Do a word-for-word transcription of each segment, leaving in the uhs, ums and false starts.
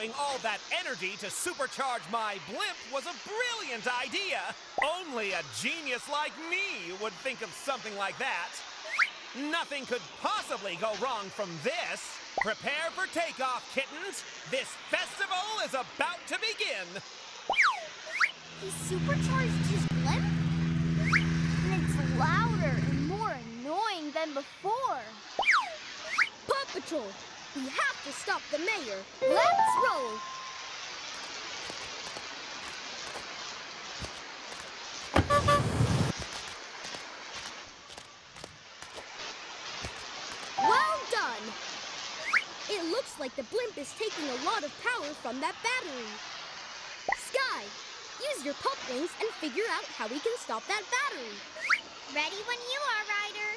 Borrowing all that energy to supercharge my blimp was a brilliant idea. Only a genius like me would think of something like that. Nothing could possibly go wrong from this. Prepare for takeoff, kittens. This festival is about to begin. He supercharged his blimp? And it's louder and more annoying than before. Paw Patrol, we have to stop the mayor. Let's roll. Well done. It looks like the blimp is taking a lot of power from that battery. Sky, use your pup wings and figure out how we can stop that battery. Ready when you are, Ryder.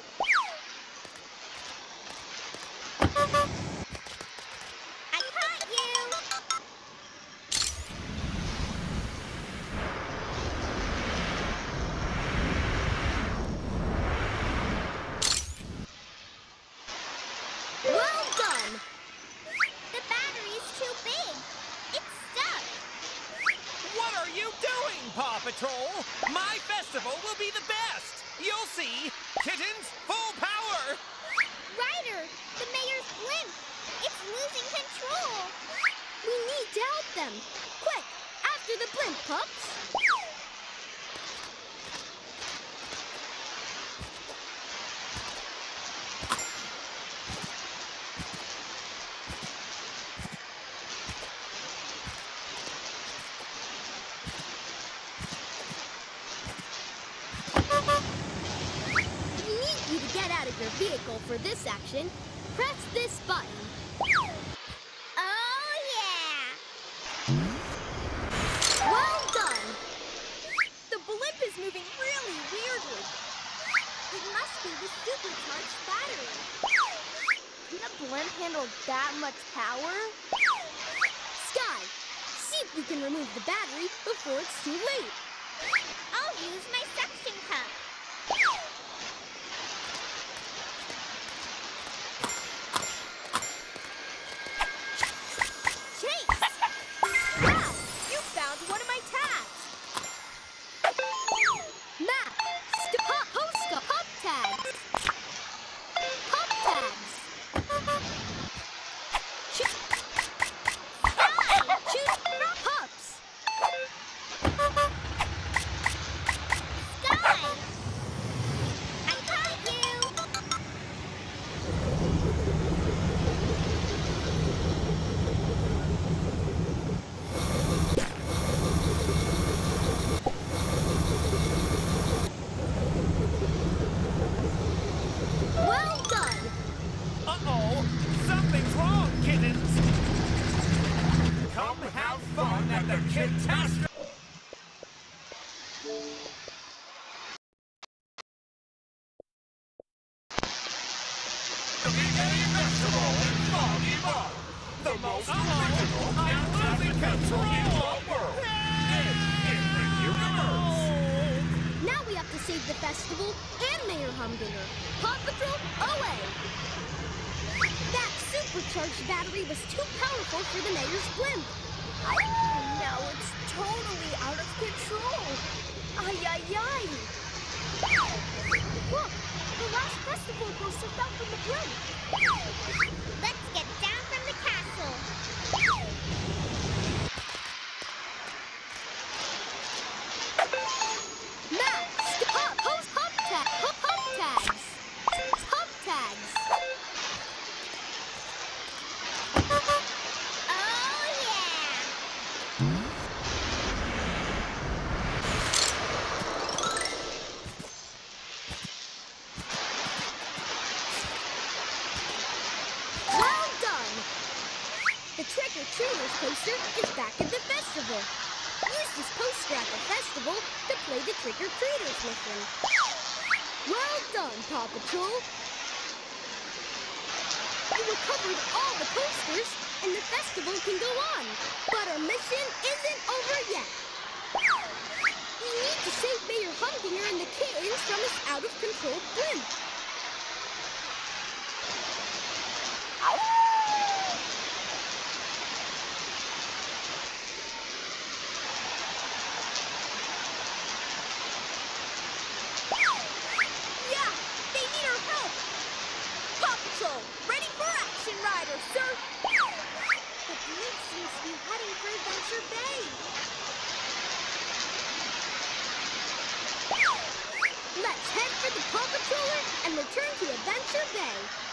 I caught you! Well done! The battery's too big. It's stuck. What are you doing, Paw Patrol? My festival will be the best. You'll see. Kittens, full power! Ryder, the mayor's blimp. It's losing control. We need to help them. Quick, after the blimp, pups. We need you to get out of your vehicle for this action. Press this button. Oh, yeah! Well done! The blimp is moving really weirdly. It must be the supercharged battery. Can the blimp handle that much power? Sky, see if you can remove the battery before it's too late. I'll use my suction cup. The festival and Mayor Humdinger. Paw Patrol, away! That supercharged battery was too powerful for the mayor's blimp. And now it's totally out of control. Ay, ay, ay! Look, the last festival poster fell from the blimp. Let's get down from the castle. Trick-or-Treaters poster is back at the festival. Use this poster at the festival to play the Trick-or-Treaters mission. Well done, Paw Patrol. We recovered all the posters, and the festival can go on. But our mission isn't over yet. We need to save Mayor Humdinger and the kittens from his out-of-control blimp. Adventure Bay. Let's head for the Paw Patroller and return to Adventure Bay.